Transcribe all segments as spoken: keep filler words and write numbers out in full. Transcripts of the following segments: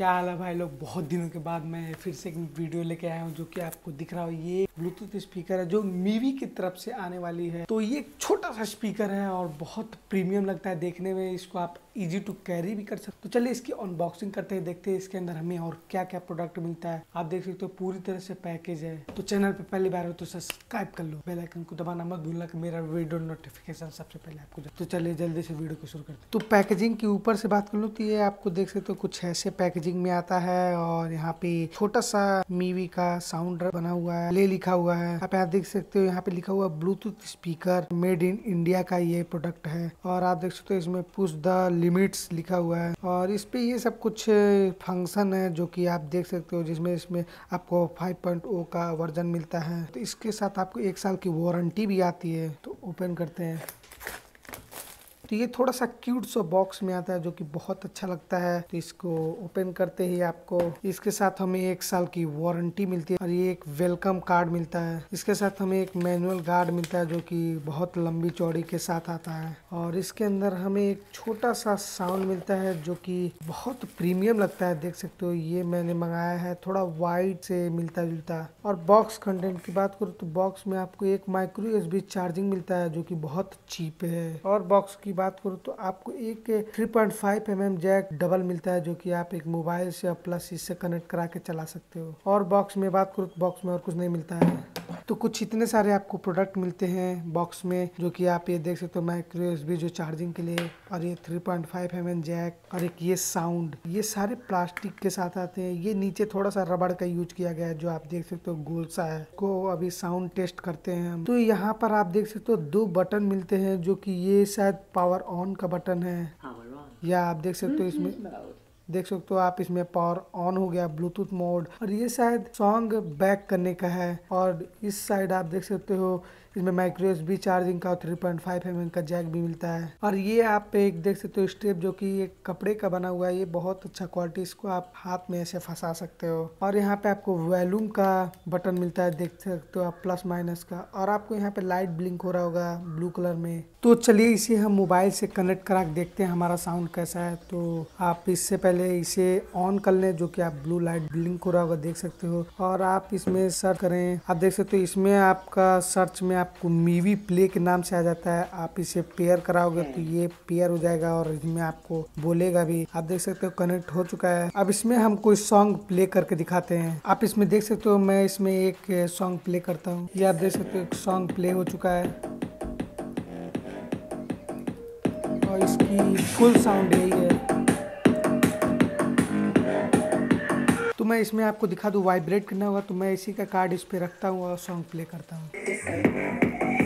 क्या हाल है भाई लोग। बहुत दिनों के बाद मैं फिर से एक वीडियो लेके आया हूँ जो कि आपको दिख रहा हो। ये ब्लूटूथ स्पीकर है जो मीवी की तरफ से आने वाली है। तो ये एक छोटा सा स्पीकर है और बहुत प्रीमियम लगता है देखने में। इसको आप इजी टू कैरी भी कर सकते हो। तो चलिए इसकी अनबॉक्सिंग करते हैं, देखते हैं इसके अंदर हमें और क्या क्या प्रोडक्ट मिलता है। आप देख सकते हो पूरी तरह से पैकेज है। तो चैनल पे पहली बार हो तो सब्सक्राइब कर लो, बेल आइकन को दबाना मत भूलना कि मेरा वीडियो नोटिफिकेशन सबसे पहले आपको जाए। तो चलिए जल्दी से वीडियो को शुरू करते हैं। तो पैकेजिंग के ऊपर से बात कर लो तो ये आपको देख सकते हो कुछ ऐसे पैकेजिंग में आता है और यहाँ पे छोटा सा मीवी का साउंड बना हुआ है, ले लिखा हुआ है। आप यहाँ देख सकते हो यहाँ पे लिखा हुआ Bluetooth speaker made in India का ये प्रोडक्ट है। और आप देख सकते हो इसमें पुश द लिमिट्स लिखा हुआ है और इस पे ये सब कुछ फंक्शन है जो कि आप देख सकते हो, जिसमें इसमें आपको फाइव पॉइंट ओ का वर्जन मिलता है। तो इसके साथ आपको एक साल की वारंटी भी आती है। तो ओपन करते हैं तो ये थोड़ा सा क्यूट सा बॉक्स में आता है जो कि बहुत अच्छा लगता है। तो इसको ओपन करते ही आपको इसके साथ हमें एक साल की वारंटी मिलती है और ये एक वेलकम कार्ड मिलता है। इसके साथ हमें एक मैनुअल गार्ड मिलता है जो कि बहुत लंबी चौड़ी के साथ आता है। और इसके अंदर हमें एक छोटा सा साउंड मिलता है जो कि बहुत प्रीमियम लगता है। देख सकते हो ये मैंने मंगाया है, थोड़ा वाइड से मिलता जुलता। और बॉक्स कंटेंट की बात करूँ तो बॉक्स में आपको एक माइक्रो यूएसबी चार्जिंग मिलता है जो कि बहुत चीप है। और बॉक्स की बात करूँ तो आपको एक three point five M M jack double मिलता है जो कि आप एक मोबाइल से प्लस इससे कनेक्ट करा के चला सकते हो। और बॉक्स में बात करूँ तो बॉक्स में और कुछ नहीं मिलता है। तो कुछ इतने सारे आपको प्रोडक्ट मिलते हैं बॉक्स में जो कि आप ये देख सकते हो, माइक्रो यूएसबी जो चार्जिंग के लिए, और ये three point five M M jack, और एक ये साउंड। ये सारे प्लास्टिक के साथ आते हैं। ये नीचे थोड़ा सा रबड़ का यूज किया गया है जो आप देख सकते हो गोल सा है। को अभी साउंड टेस्ट करते हैं हम। तो यहाँ पर आप देख सकते हो दो बटन मिलते हैं जो कि ये शायद पावर ऑन का बटन है, या आप देख सकते हो इसमें देख सकते हो आप इसमें पावर ऑन हो गया, ब्लूटूथ मोड। और ये शायद सॉन्ग बैक करने का है। और इस साइड आप देख सकते हो इसमें माइक्रो यूएसबी चार्जिंग का three point five M M का जैक भी मिलता है। और ये आप एक देख सकते हो स्ट्रिप जो कि एक कपड़े का बना हुआ है। ये बहुत अच्छा क्वालिटी, इसको आप हाथ में ऐसे फंसा सकते हो। और यहाँ पे आपको वॉल्यूम का बटन मिलता है, देख सकते हो आप प्लस माइनस का। और आपको यहाँ पे लाइट ब्लिंक हो रहा होगा ब्लू कलर में। तो चलिए इसे हम मोबाइल से कनेक्ट करा के देखते हैं हमारा साउंड कैसा है। तो आप इससे पहले इसे ऑन कर लें जो कि आप ब्लू लाइट ब्लिंक हो रहा होगा देख सकते हो। और आप इसमें सर्च करें, आप देख सकते हो इसमें आपका सर्च में आपको मीवी प्ले के नाम से आ जाता है। आप इसे पेयर कराओगे तो ये पेयर हो जाएगा और इसमें आपको बोलेगा भी। आप देख सकते हो कनेक्ट हो चुका है। अब इसमें हम कोई सॉन्ग प्ले करके दिखाते हैं। आप इसमें देख सकते हो मैं इसमें एक सॉन्ग प्ले करता हूँ। ये आप देख सकते हो एक सॉन्ग प्ले हो चुका है और इसकी फुल साउंड यही है। तो मैं इसमें आपको दिखा दूँ, वाइब्रेट करना होगा तो मैं इसी का कार्ड इस पे रखता हूँ और सॉन्ग प्ले करता हूँ।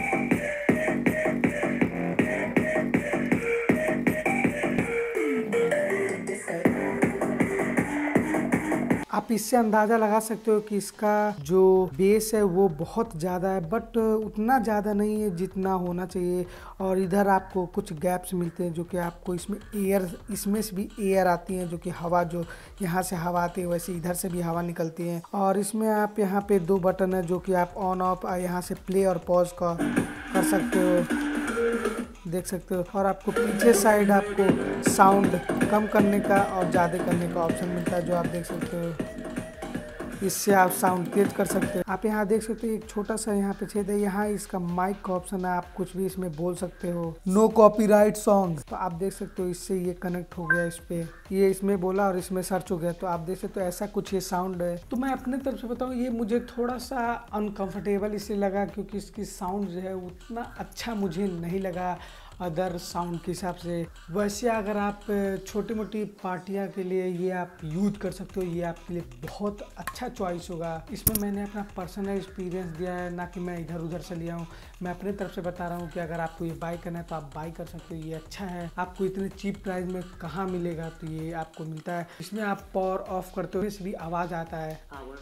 आप इससे अंदाज़ा लगा सकते हो कि इसका जो बेस है वो बहुत ज़्यादा है, बट उतना ज़्यादा नहीं है जितना होना चाहिए। और इधर आपको कुछ गैप्स मिलते हैं जो कि आपको इसमें एयर, इसमें से भी एयर आती है जो कि हवा, जो यहाँ से हवा आती है वैसे इधर से भी हवा निकलती है। और इसमें आप यहाँ पे दो बटन है जो कि आप ऑन ऑफ यहाँ से प्ले और पॉज का कर सकते हो, देख सकते हो। और आपको पीछे साइड आपको साउंड कम करने का और ज़्यादा करने का ऑप्शन मिलता है जो आप देख सकते हो। इससे आप साउंड तेज कर सकते हो। आप यहाँ देख सकते हो एक छोटा सा यहाँ पे छेद है, यहाँ इसका माइक का ऑप्शन है। आप कुछ भी इसमें बोल सकते हो, नो कॉपीराइट सॉन्ग। तो आप देख सकते हो इससे ये कनेक्ट हो गया, इस पे ये इसमें बोला और इसमें सर्च हो गया। तो आप देख सकते हो ऐसा कुछ ये साउंड है। तो मैं अपने तरफ से बताऊँ, ये मुझे थोड़ा सा अनकंफर्टेबल इसलिए लगा क्योंकि इसकी साउंड जो है उतना अच्छा मुझे नहीं लगा अदर साउंड के हिसाब से। वैसे अगर आप छोटी मोटी पार्टियां के लिए ये आप यूज कर सकते हो, ये आपके लिए बहुत अच्छा चॉइस होगा। इसमें मैंने अपना पर्सनल एक्सपीरियंस दिया है, ना कि मैं इधर उधर से लिया हूँ। मैं अपने तरफ से बता रहा हूँ कि अगर आपको ये बाय करना है तो आप बाय कर सकते हो। ये अच्छा है, आपको इतने चीप प्राइस में कहाँ मिलेगा, तो ये आपको मिलता है। इसमें आप पावर ऑफ करते हुए भी आवाज़ आता है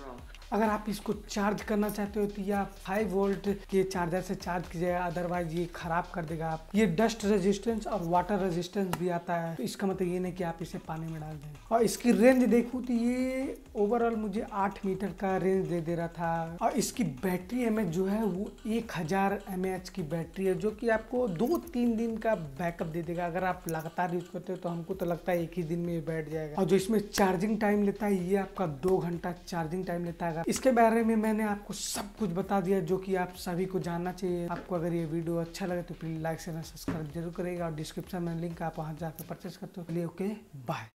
अगर आप इसको चार्ज करना चाहते हो तो या फाइव वोल्ट के चार्जर से चार्ज कीजिएगा, अदरवाइज ये खराब कर देगा आप। ये डस्ट रेजिस्टेंस और वाटर रेजिस्टेंस भी आता है, तो इसका मतलब ये नहीं कि आप इसे पानी में डाल दें। और इसकी रेंज देखूँ तो ये ओवरऑल मुझे आठ मीटर का रेंज दे दे रहा था। और इसकी बैटरी एमएच जो है वो एक हजार एम एच की बैटरी है, जो कि आपको दो तीन दिन का बैकअप दे देगा। अगर आप लगातार यूज करते हो तो हमको तो लगता है एक ही दिन में ये बैठ जाएगा। और जो इसमें चार्जिंग टाइम लेता है ये आपका दो घंटा चार्जिंग टाइम लेता है। इसके बारे में मैंने आपको सब कुछ बता दिया जो कि आप सभी को जानना चाहिए। आपको अगर ये वीडियो अच्छा लगे तो प्लीज लाइक शेयर सब्सक्राइब जरूर करेगा, और डिस्क्रिप्शन में लिंक आप वहां जाकर परचेस करते हो। Okay bye.